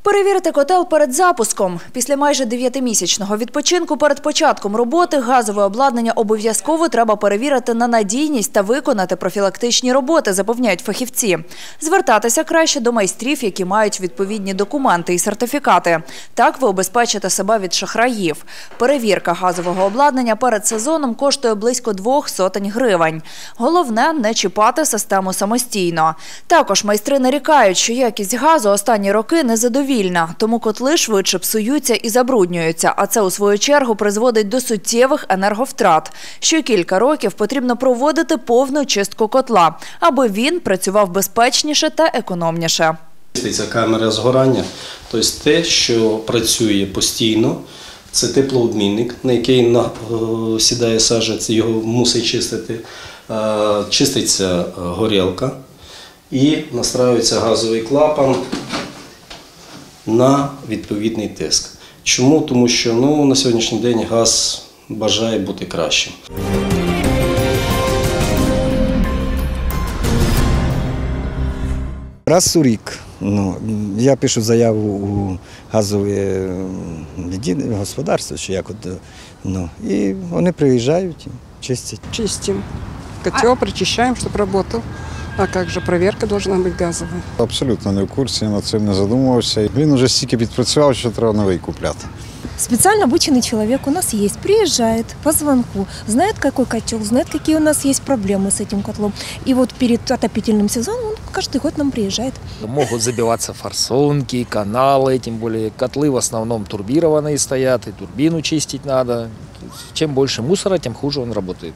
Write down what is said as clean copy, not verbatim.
Перевірити котел перед запуском. Після майже 9-місячного відпочинку перед початком роботи газове обладнання обов'язково треба перевірити на надійність та виконати профілактичні роботи, запевняють фахівці. Звертатися краще до майстрів, які мають відповідні документи і сертифікати. Так ви обезпечите себе від шахраїв. Перевірка газового обладнання перед сезоном коштує близько 200 гривень. Головне – не чіпати систему самостійно. Також майстри нарікають, що якість газу останні роки незадовільна. Тому котли швидше псуються і забруднюються, а це у свою чергу призводить до суттєвих енерговтрат. Що кілька років потрібно проводити повну чистку котла, аби він працював безпечніше та економніше. Це камера згорання, тобто те, що працює постійно, це теплообмінник, на який сідає сажа, його мусить чистити, чиститься горілка і настраюється газовий клапан на відповідний тиск. Чому? Тому що на сьогоднішній день газ бажає бути кращим. Раз у рік я пишу заяву у газове господарство, і вони приїжджають і чистять. Чистим. Котел прочищаем, чтобы работал. А как же проверка должна быть газовая? Абсолютно не в курсі, над цим не задумувався. Він вже стільки підпрацював, що треба новий купляти. Специально обученный человек у нас есть, приезжает по звонку, знает, какой котел, знает, какие у нас есть проблемы с этим котлом. И вот перед отопительным сезоном он каждый год нам приезжает. Могут забиваться форсунки, каналы, тем более котлы в основном турбированные стоят, и турбину чистить надо. Чем больше мусора, тем хуже он работает.